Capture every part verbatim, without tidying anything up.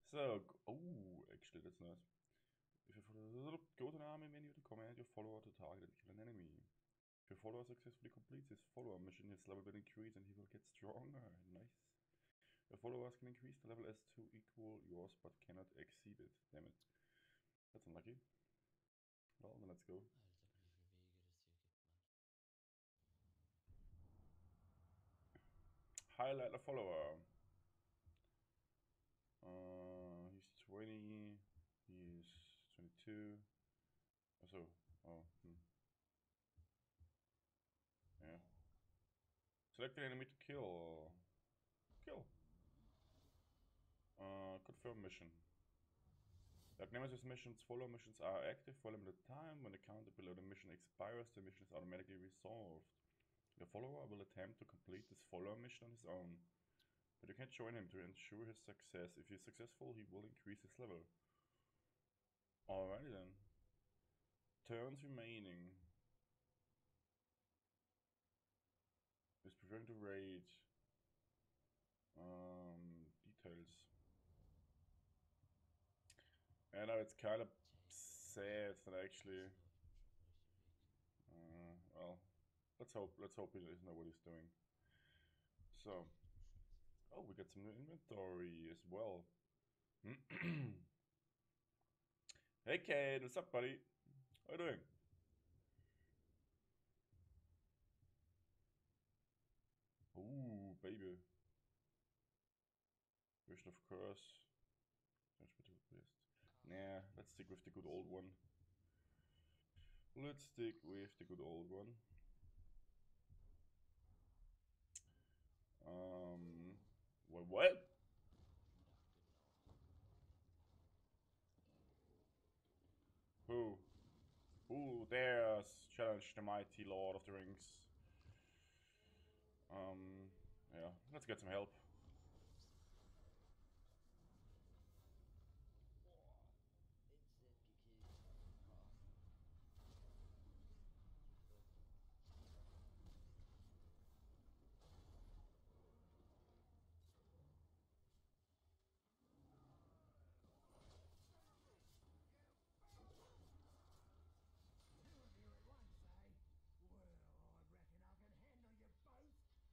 So, oh, actually, that's nice. If you follow, go to the army menu to command your follower to target and kill an enemy. If your follower successfully completes his follower mission, his level will increase and he will get stronger. Nice. Your followers can increase the level as to equal yours, but cannot exceed it. Damn it. That's unlucky. Well, then let's go. Alter, wie viele Wege das hier gibt, Mann. Highlight a follower. Uh, he's twenty. He's twenty-two. So, oh, hmm. Yeah. Select an enemy to kill. Kill. Uh, confirm mission. Like Nemesis missions, follow missions are active for a limited time. When the counter below the mission expires, the mission is automatically resolved. The follower will attempt to complete this follower mission on his own, but you can join him to ensure his success. If he is successful, he will increase his level. Alrighty then. Turns remaining. Is preferring to raid. Um, details. I know it's kind of sad that actually. Uh, well, let's hope. Let's hope he doesn't know what he's doing. So, oh, we got some new inventory as well. Hey, Kate, what's up, buddy? How you doing? Ooh, baby. Version of Curse. Nah, let's stick with the good old one. Let's stick with the good old one. Um, what? What? Who? Who dares challenge the mighty Lord of the Rings? Um, yeah, let's get some help. Boah, instant gekillt. Two of you at once, eh? Well, I reckon I can handle you both.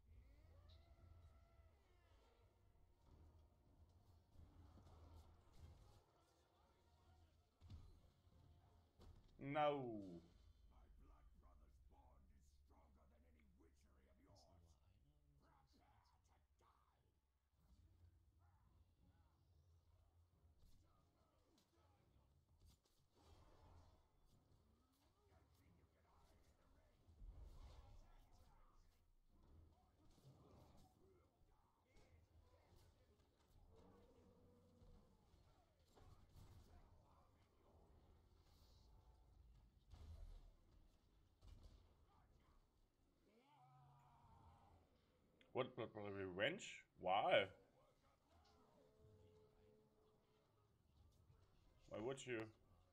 No. My blood brother's bond is stronger than any witchery of Ist nur yours. einer oder ist Prepare ganz to die. Don't think you can hide in the ring. What? Blood Brother Revenge? Why? Wie einfach. Ich Why spiele would das you? jetzt mal.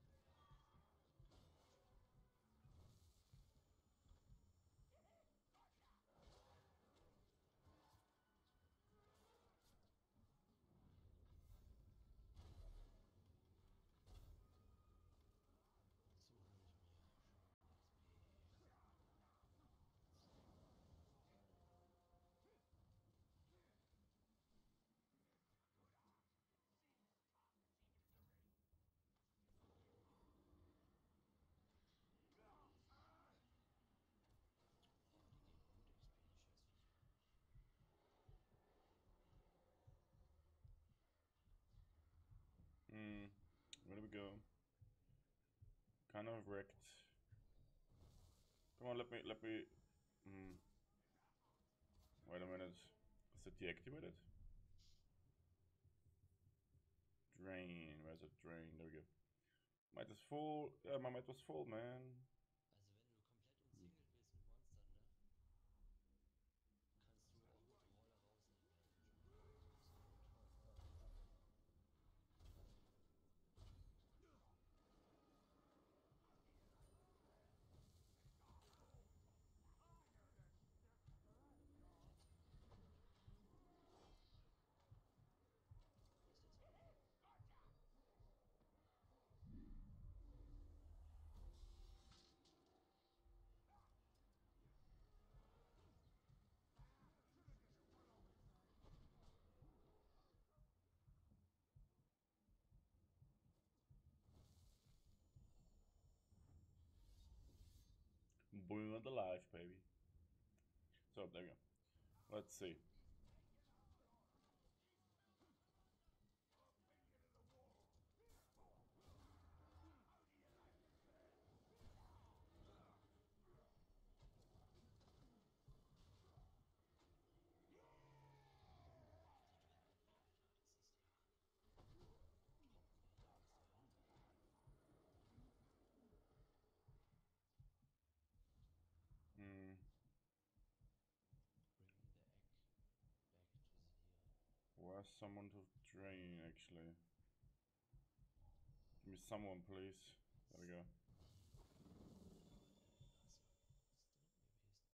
So hole ich mir schön X P. Boah, die geben gut X P, die Scheißviecher. Hmm. Where do we go? Kind of wrecked. Come on, let me, let me. Hmm. Wait a minute. Is it deactivated? Drain. Where's it? Drain. There we go. Might is full. Yeah, my might was full, man. Also wenn du komplett umzingelt bist mit Monstern, ne? Kannst du auch mit Brawler rausnehmen, wenn du schon tot bist. Wo ist der Zauber? Burned alive, baby. So, there we go. Let's see. Hmm. Bring the egg back to zero. Where's someone to drain, actually? Give me someone, please. There we go. Da ist irgendwas drin gewesen.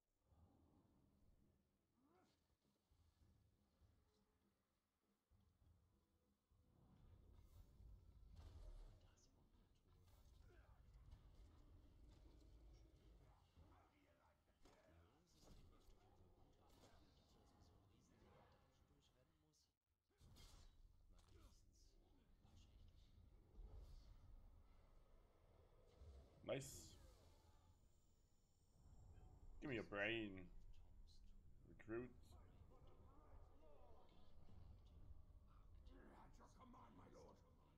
Und da ist auch eine Truhe. Belohnungssystem läuft auf jeden Fall gut ab. Dafür, dass man so einen riesen Dungeon durchrennen muss, hat man wenigstens ein paar Schächtelchen. Nice. Give me your brain. Tom's Truhe. Recruit. Ravenloft. At your command, my lord.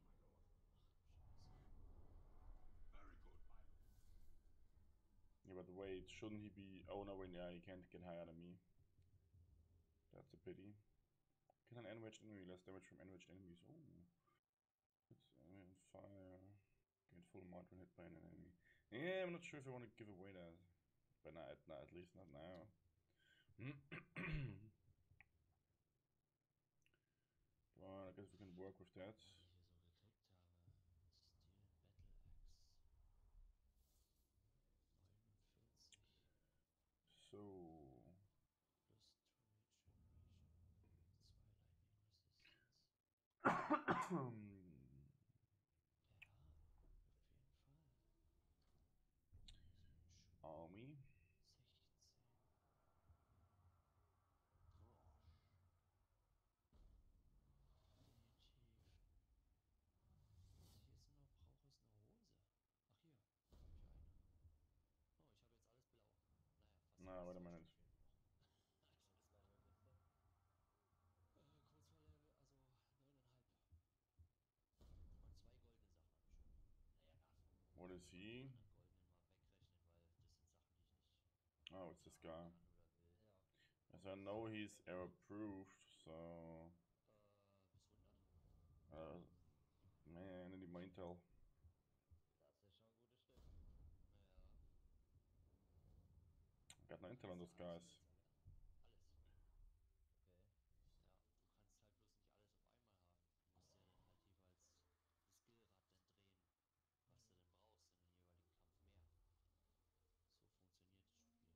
Ach du Scheiße. Very good, my lord. Yeah, but wait, shouldn't he be... Oh no, wait, yeah, he can't get higher than me. That's a pity. Can an enraged enemy less damage from enraged enemies? Oh. It's enemy on fire. Gain full amount when hit by an enemy. Yeah, I'm not sure if I want to give away that. But not, not at least not now. Well, I guess we can work with that. Was ich hier so gekriegt habe. Steel Battle Axe. neunundvierzig. So. Plus two Regeneration. Zwei Lightning Resistance. Ja, auf jeden Fall. So ein Schuh. Army. sechzehn. Definitiv. Was ich jetzt nur noch brauche, ist eine Hose. Ach hier, habe ich eine. Oh, ich habe jetzt alles blau. Naja, Na, fast wait a alles. minute. Zwei Stück fehlen mir noch. Ich habe jetzt meine Weste. Äh, kurz vor Level, also neuneinhalb. Und zwei goldene Sachen habe ich schon. Naja, davon. What is Die he? anderen goldenen mal wegrechnen, weil das sind Sachen, die ich nicht Oh, it's this guy. haben kann oder will. Ja. As I know he's error-proof, so... Äh, bis hundert. Uh, man, I need my intel. Das ist schon ein gutes Stück. Ja. I got no intel on those Kannst du alles guys. Holz erlernen. Alles. Okay. Ja, du kannst halt bloß nicht alles auf einmal haben. Du musst ja dann halt jeweils das Skillrad dann drehen, was du denn brauchst in den jeweiligen Kampf mehr. So funktioniert das Spiel.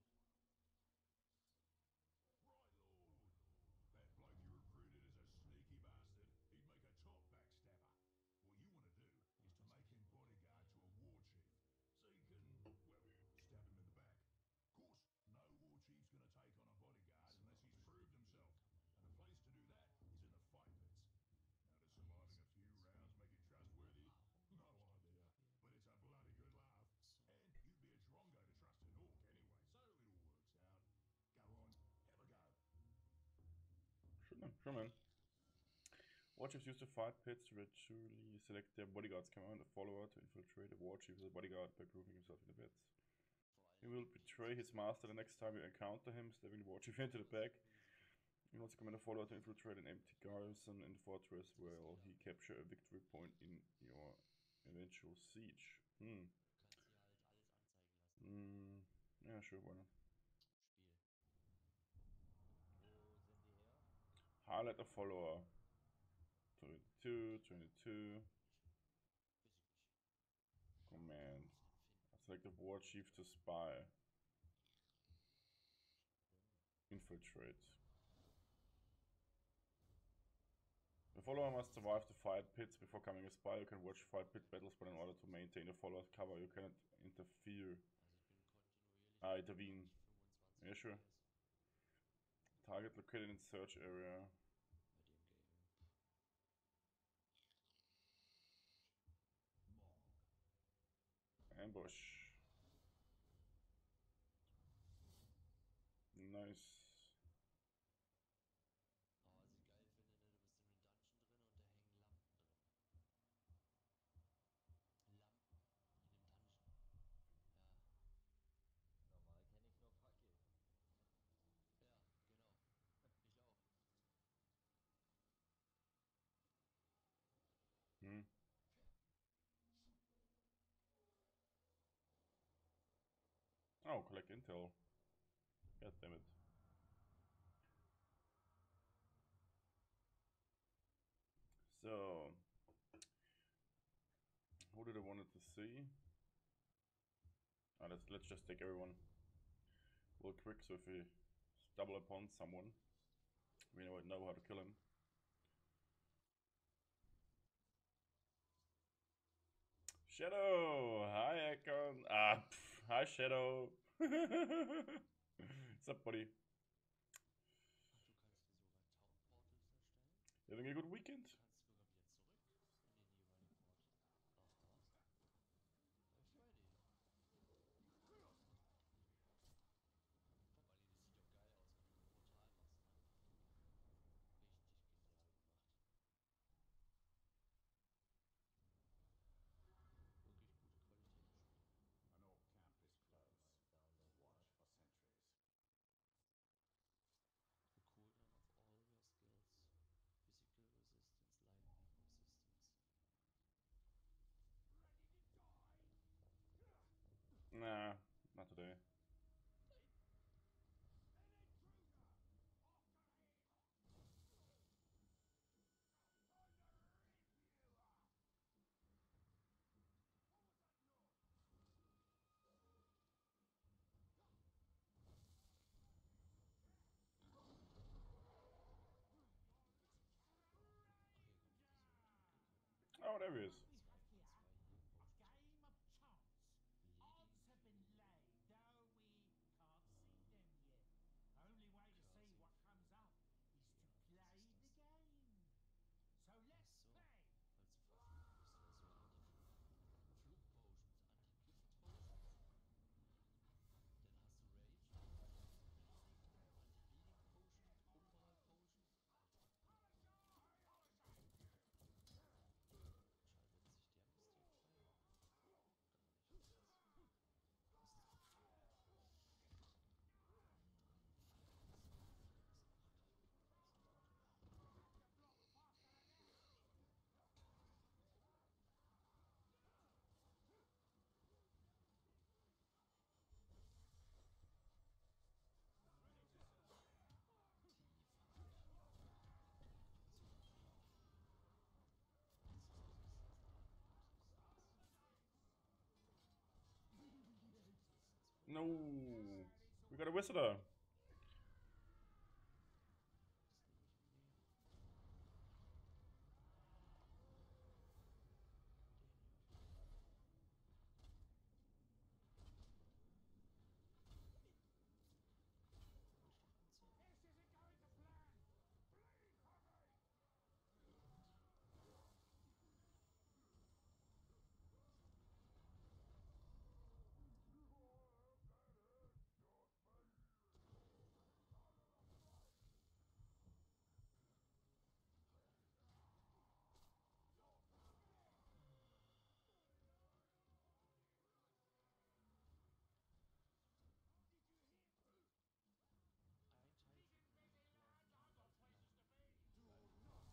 Right, lord. That bloke you recruited is a sneaky bastard. He'd make a top backstabber. What you want to do is to make him bodyguard to a war chief. So you can, well, stab him in the back. Of course, no war chief's going to take on a bodyguard unless he's proved himself. And the place to do that is in the fight pits. Now, does surviving a few rounds make it trustworthy? No idea. But it's a bloody good laugh. And you'd be a drongo to trust an orc anyway, so it all works out. Go on, have a go. Sure, man. Sure, man. War chiefs use the fight pits to ritually select their bodyguard's command, a follower to infiltrate a war chief as a bodyguard by proving himself in the pits. He will betray his master the next time you encounter him, stabbing the war chief into the back. You can also command a follower to infiltrate an empty garrison in the fortress where he capture a victory point in your eventual siege. Hmm. Du kannst dir halt alles anzeigen lassen. Hmm. Yeah, sure, why not? Spiel. Wo sind die her? Highlight a follower. twenty-two, twenty-two. Weiß ich nicht. Command. Muss ich den finden. Select the war chief to spy. Hm. Infiltrate. The follower must survive the fight pits before becoming a spy. You can watch fight pit battles, but in order to maintain the follower's cover, you cannot interfere. Also Ah, ich bin kontinuierlich intervene. fünfundzwanzig Yeah, sure. F P S Target located in search area. bei dem Game. Ambush. Oh, collect intel. God damn it. So, who did I wanted to see? Oh, let's, let's just take everyone real quick, so if we stumble upon someone, we know, know how to kill him. Shadow! Hi, Akon! Ah, pff, hi, Shadow! What's up, buddy? Ach, du kannst dir sogar Tauchportals erstellen. Having a good weekend? Du kannst sogar wieder zurück in den jeweiligen Ort. Aha. I feier die. Vor allem, das sieht doch geil aus, wenn du ein Portal machst, ne? Richtig genial gemacht. Wirklich gute Qualität, das Spiel. An orc camp is Ich guck close. mal Download Watch Mod. for sentries. The cooldown of all your skills. Physical resistance, lightning resistance. Nah, not today. Nein! Ach, hier kommt diese Attack. Oh, there he is. Zwei, zwei Heal Potions. Game of chance. Bleeding Odds have been Fury. laid, though we can't see them yet. Only way to see Cursing what comes up is to Fear of play the Resistance. game. So Ach let's so, play. weil du verflucht bist oder so. Anti-Flug. Flug-Potions, Anti-Gift-Potions. Dann hast du Rage, Anti-Freezing, Anti-Bleeding Potion, Umbral Potion. Alter. Schaltet sich der Mist hier frei? Gar nicht, oder was? Mist. Fire Resistance. Sympathisch. Tiefenentsperrung. Konzentrieren. Forces Resistance, Lightning Resistance. Poison Resistance, No! Fire Resistance. We got a visitor! Das nehme ich mir. Den hier. Wohlstandspanzer. This isn't going to plan. Bleed for me. Ein Teil von mir gelaufen, gelaufen. Geil.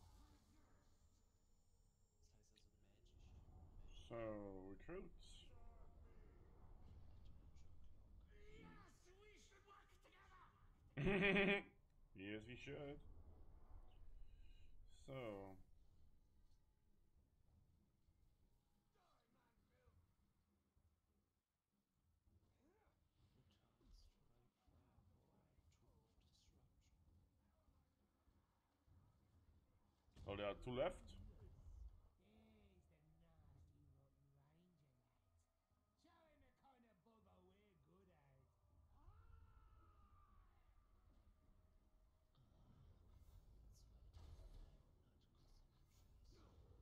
Das heißt also Magic. So, Magic. recruits. Adventure Clock. Yes, we should work together. Yes, we should. So, Brutal Strike, Fireball, Tomb of Disruption. oh, there are two left. There's the nasty rotten ranger lads. Show him the kind of bubba we're good at. zweitausenddreihundert Constitutions.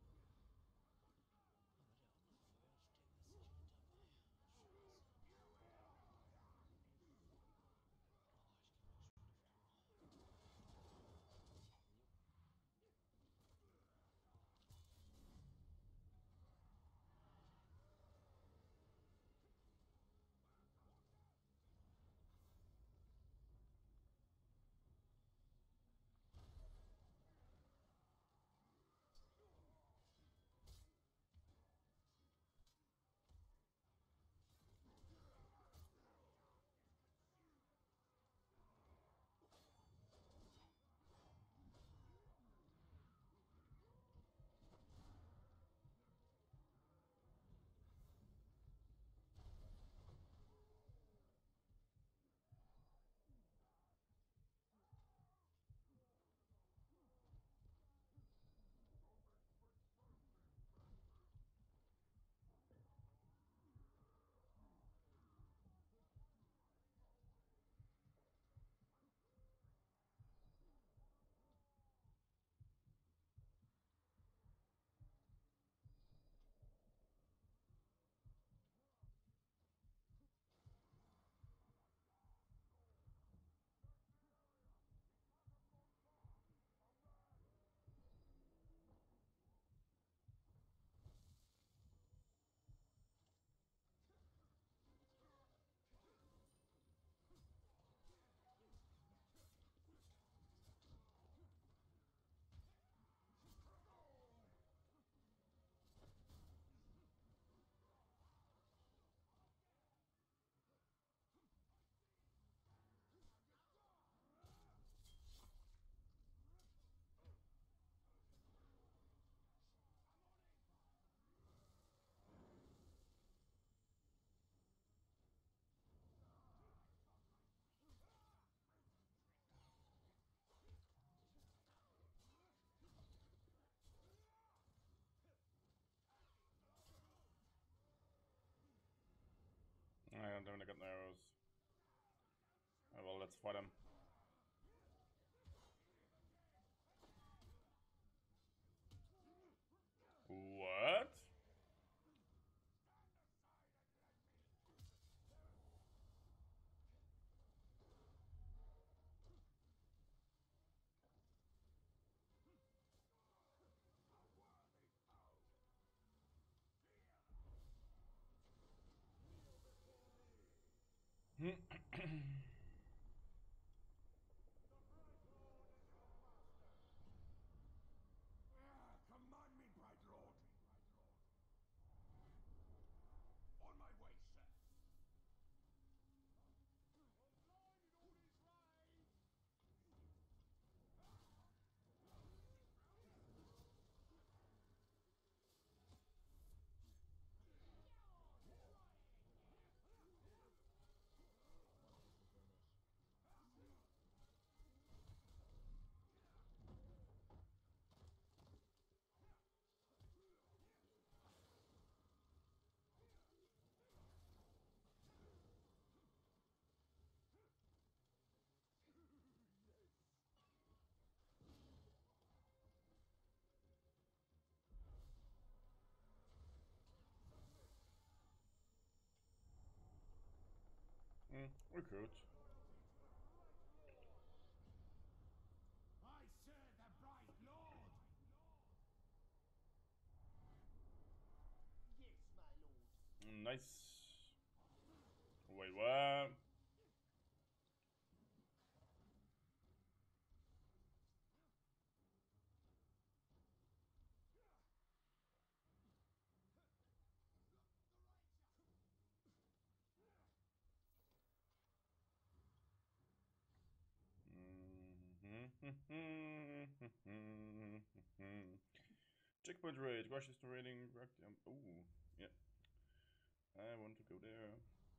Aber der andere Feuerstänger ist nicht mit dabei. Scheiße. Oh, ich gehe mal geschwind auf Klo. Jo. fight him. What? Command me, Bright Lord. On my way, sir. Mm, recruit. I serve the Bright Lord. Yes, my lord. Mm, nice. Wait, what? Checkpoint rate, Washington rating, um, ooh, yeah. I want to go there.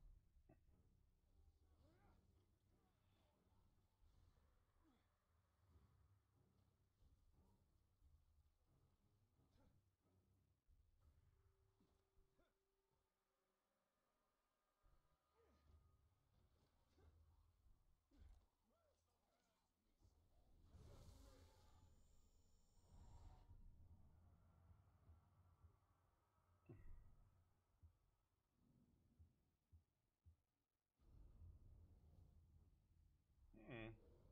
Hmm.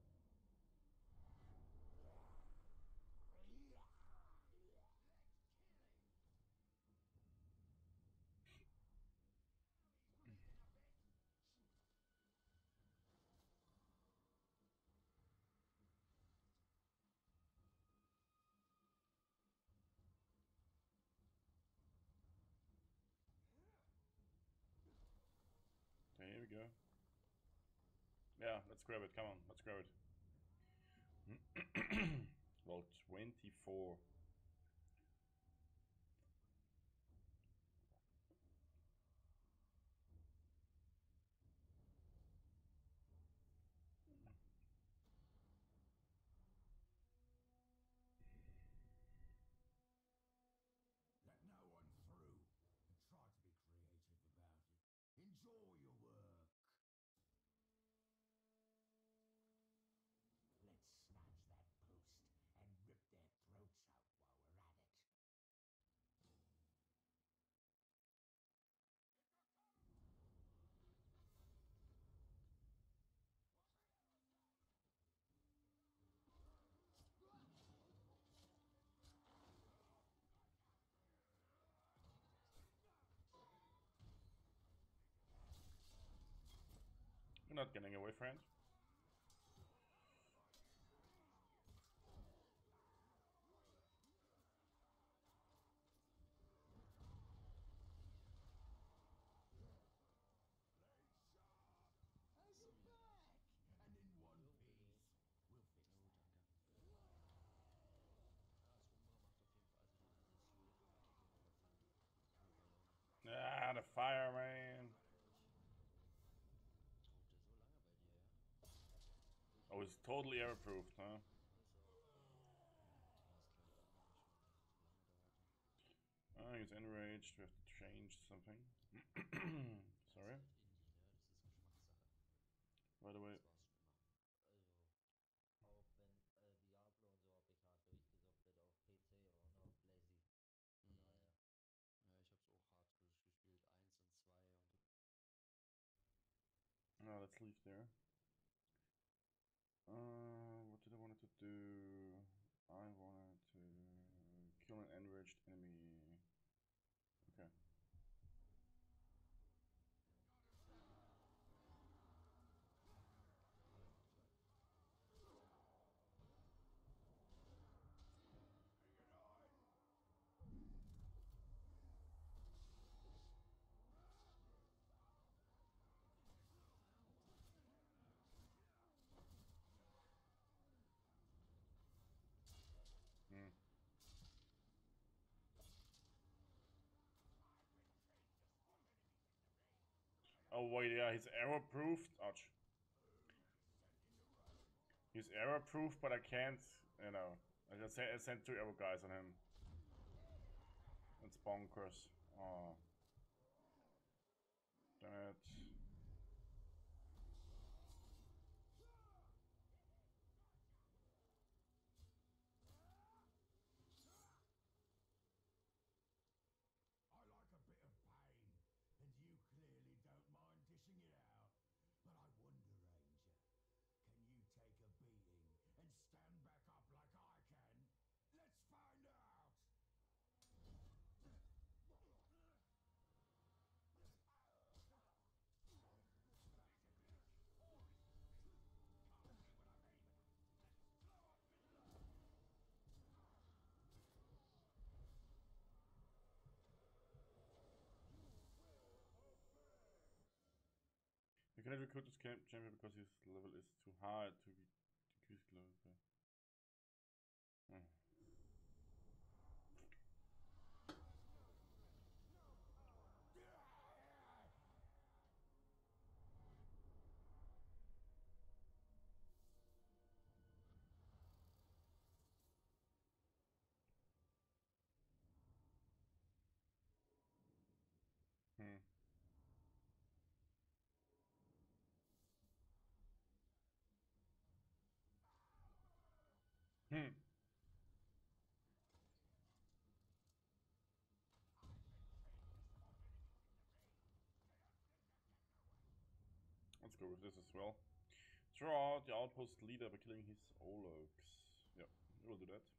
Okay, here we go. Yeah, let's grab it. Come on, let's grab it. Well, twenty-four. Let no one through, and try to be creative about it. Enjoy your work. Let's snatch that post and rip their throats out while we're at it. You're not getting away, friend. As a back, and in one piece, we'll fix Jo, that. danke. Ja, das Umbra macht auf jeden Fall, also dieses Loot-Paket oder Fun, Fun Ballone. Ah, the fireman. Braucht der so lange bei dir, ja? Oh, it's totally error-proofed, huh? Also. Alles klar, dann mache ich mal nicht, dass es so lange dauerte. Oh, he's enraged. We have to change something. Das ist Sorry. halt Indie, ne? Das ist Geschmackssache. By the way, Das war's schon immer. he's there. Uh, what did I want to do? I wanted to kill an enraged enemy. Okay. Hmm. Oh wait, yeah, he's arrow proofed. Ouch. He's arrow proof, but I can't, you know. I just sent, I sent two arrow guys on him. It's bonkers. Oh. Damn it. I like a bit of pain, and you clearly don't mind dishing it out. But I wonder, Ranger, can you take a beating and stand back up like I can? Let's find out! You cannot recruit this camp champion because his level is too high to be decreased level. Okay. Hmm. Hmm. Hmm. Let's go with this as well. Draw out the outpost leader by killing his Ologs. Yep, we'll do that.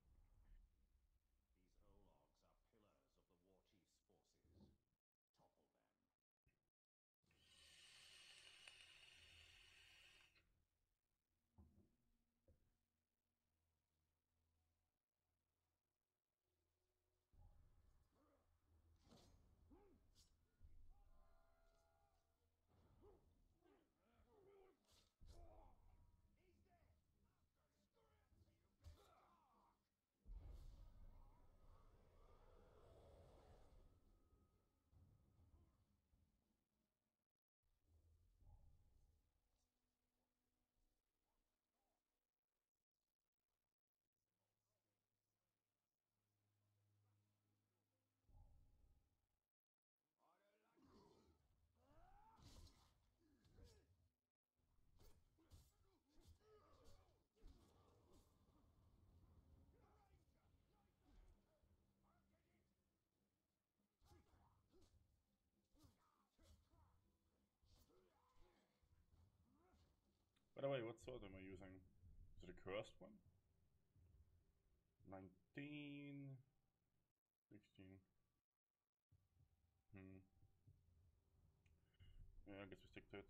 By the way, what sword am I using? Is it a cursed one? nineteen. sixteen. Hmm. Yeah, I guess we stick to it.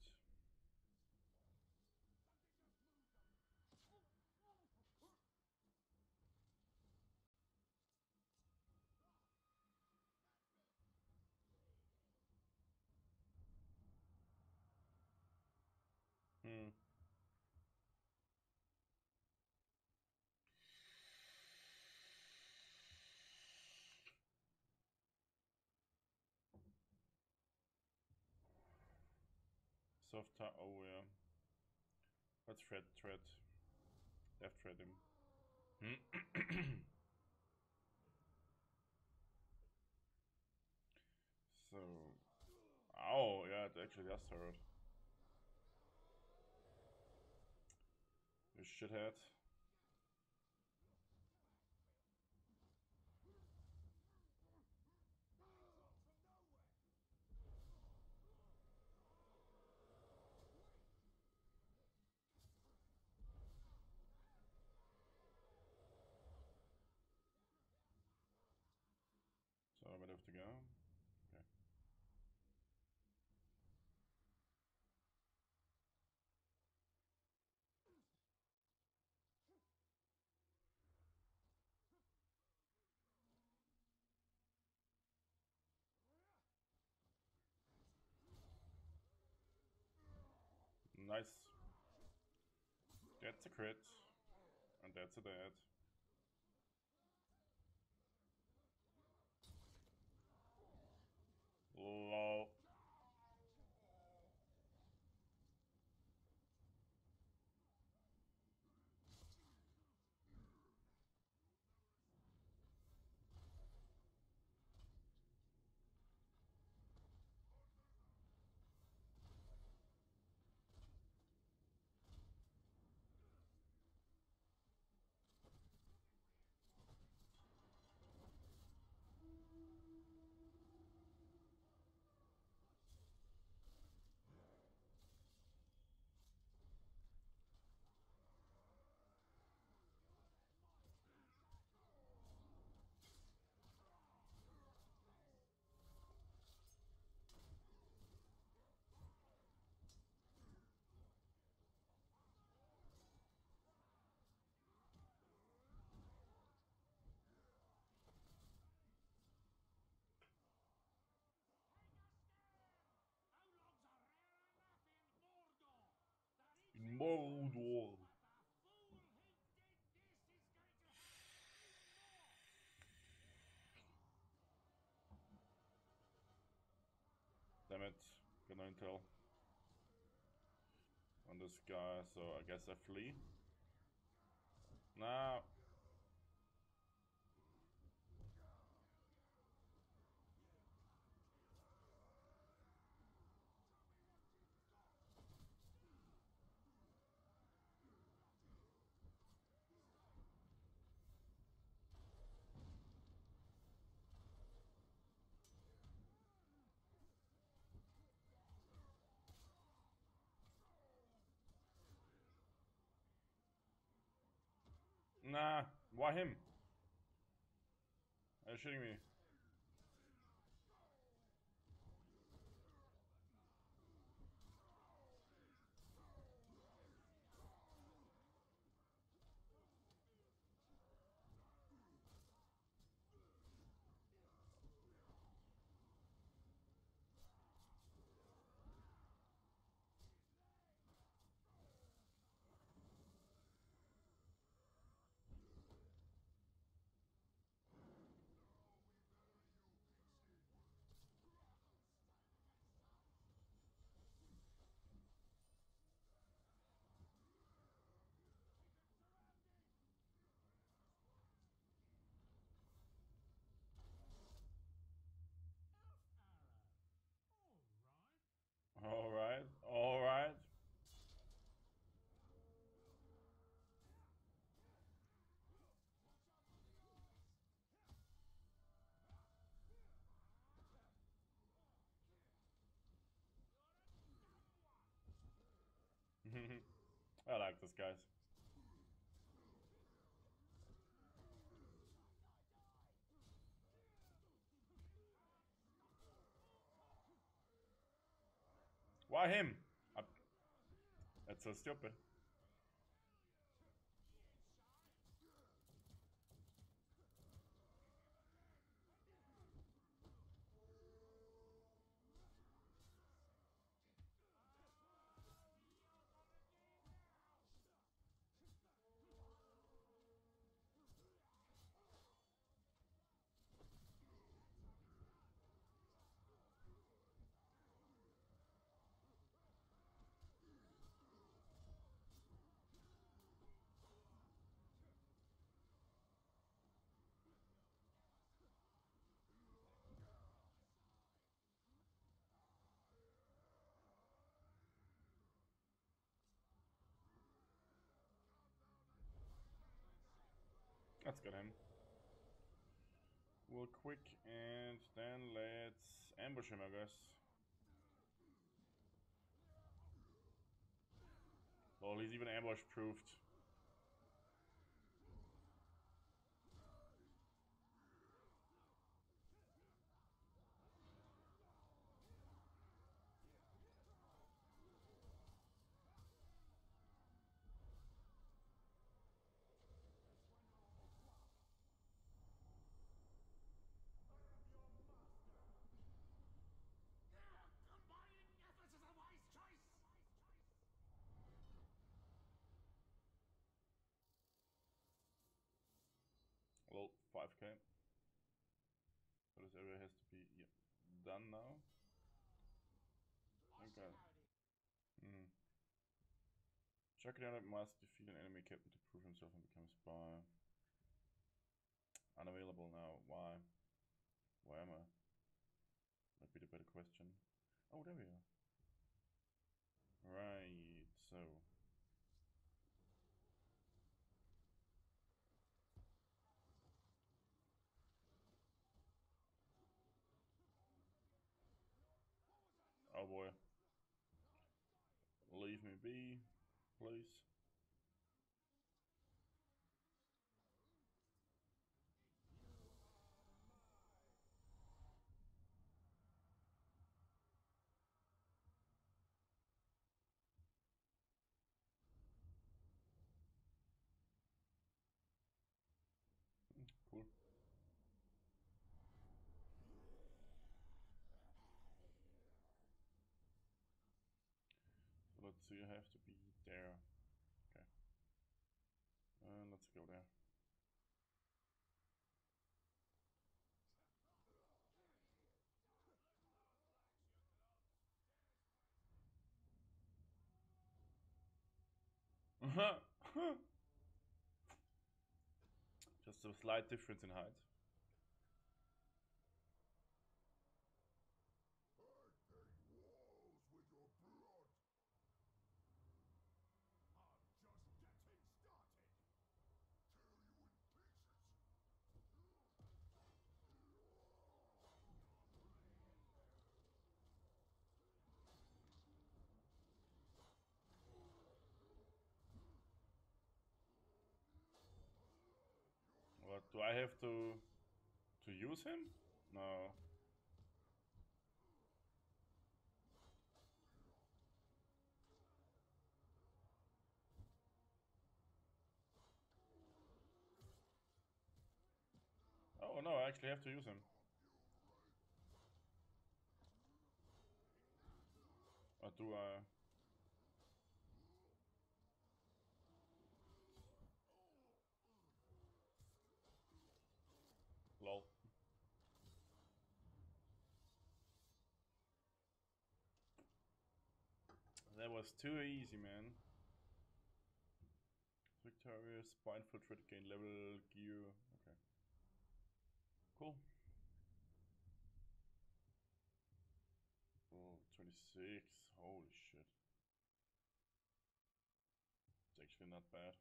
Hmm. Soft tie. Oh yeah. Let's thread, thread. Left thread him. So. Oh yeah, it actually does hurt. You shithead. Nice. That's a crit. And that's a dead. Lol. In Mordor. Damn it. Got no intel on this guy, so I guess I flee. Nah. Nah, why him? Are you shitting me? Alright, alright. I like this, guys. Why him? I... That's so stupid. Let's get him. Real quick, and then let's ambush him, I guess. Well, he's even ambush proofed. Okay. So this area has to be yeah, done now. Okay. Hmm. Shakirana must defeat an enemy captain to prove himself and become a spy. Unavailable now. Why? Why am I? Might be the better question. Oh, there we are. Right, so. Oh boy. Leave me be, please. Cool. So let's see, I have to be there. Okay. Uh, let's go there. Just a slight difference in height. What, do I have to to use him? No. Oh no, I actually have to use him. Or do I? Lol. That was too easy, man. Victorious, spine infiltrate, gain level, gear. Okay. Cool. Oh, twenty-six. Holy shit. It's actually not bad.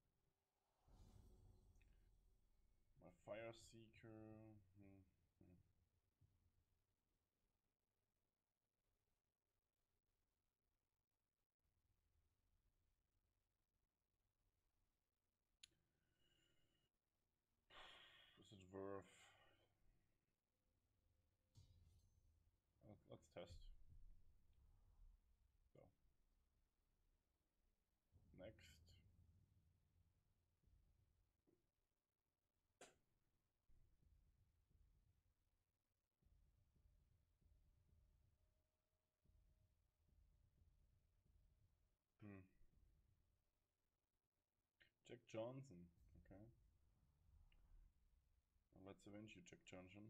My Fire Seeker. Hmm. Hmm. Is it worth? Uh, Let's test. So. Next. Hmm. Jack Johnson. Okay. Well, let's avenge you, Jack Johnson.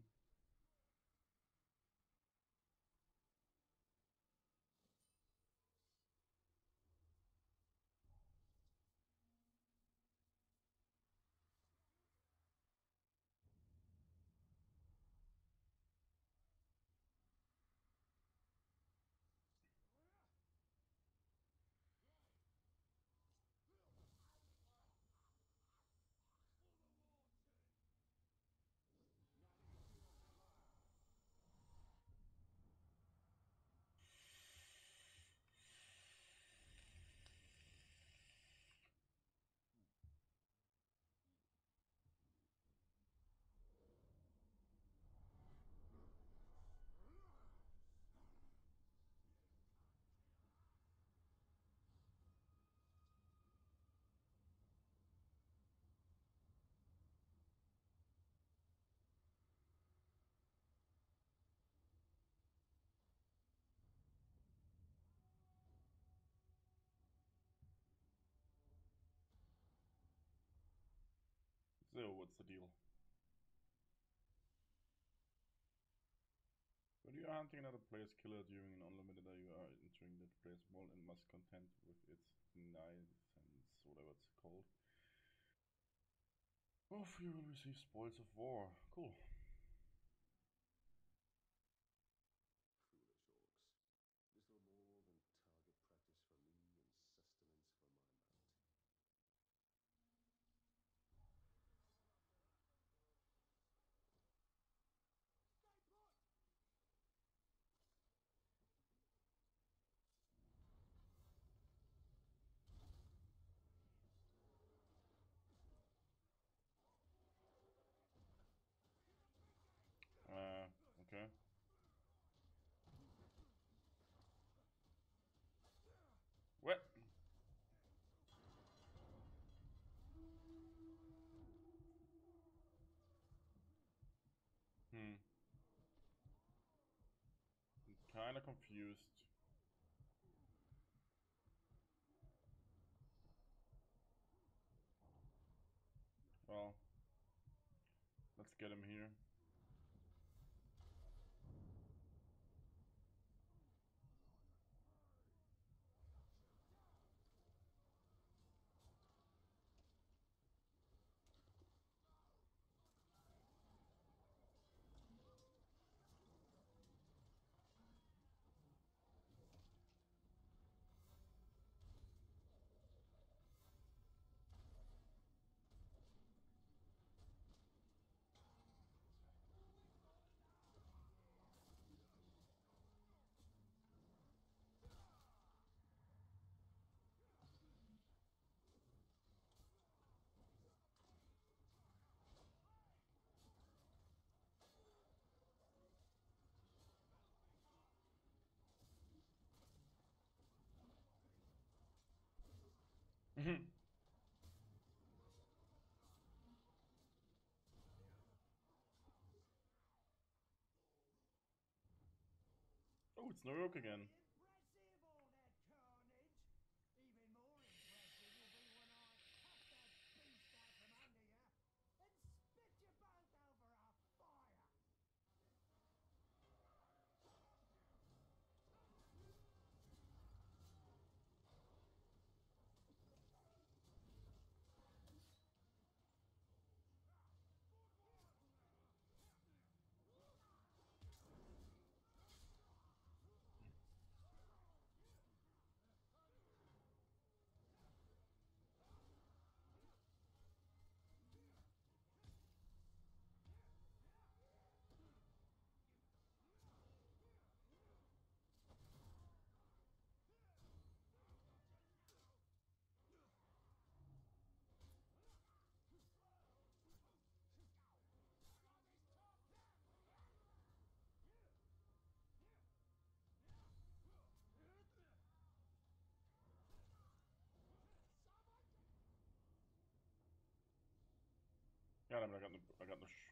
So, what's the deal? granting another player's killer during an unlimited you are entering that player's vault and must contend with its nines, whatever it's called. Both of you will receive spoils of war. Cool. Uh, okay. What? Hmm. I'm kinda confused. Well, let's get him here. Oh, it's Naruk again. Got him, I got the I got the sh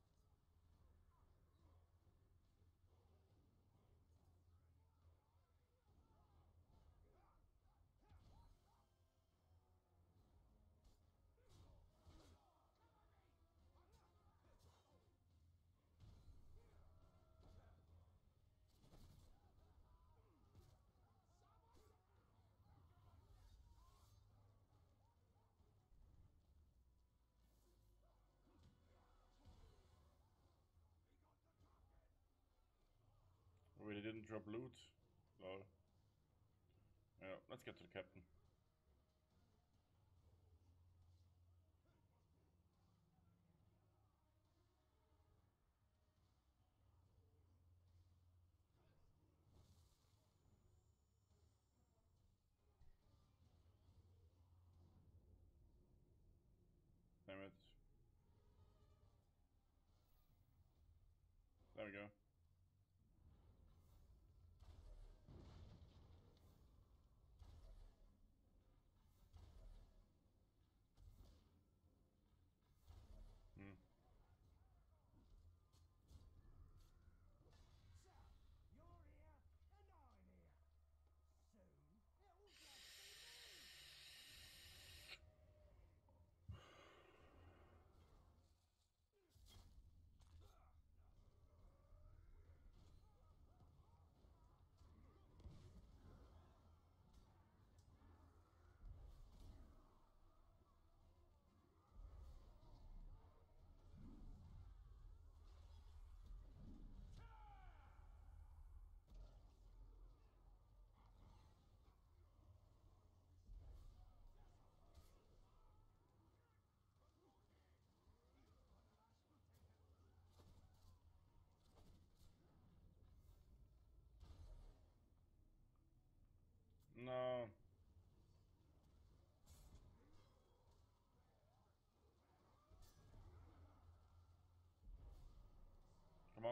Oh, they didn't drop loot. Oh. Yeah, let's get to the captain. Damn it. There we go. Hmm.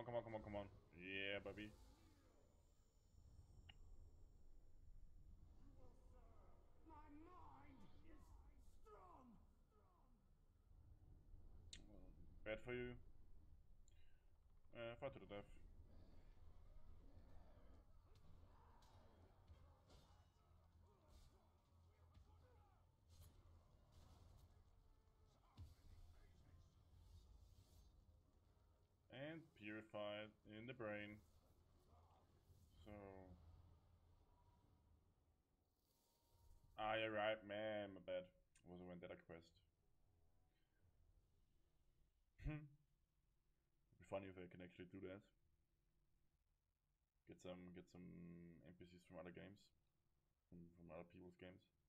on, come on, come on, come on. Yeah, baby. My mind is strong. Bad for you. Uh, fight to the death. And purified in the brain. So. Ah, you're right, man. My bad. It was a vendetta quest. It'd be funny if I can actually do that. Get some, get some N P Cs from other games, from, from other people's games.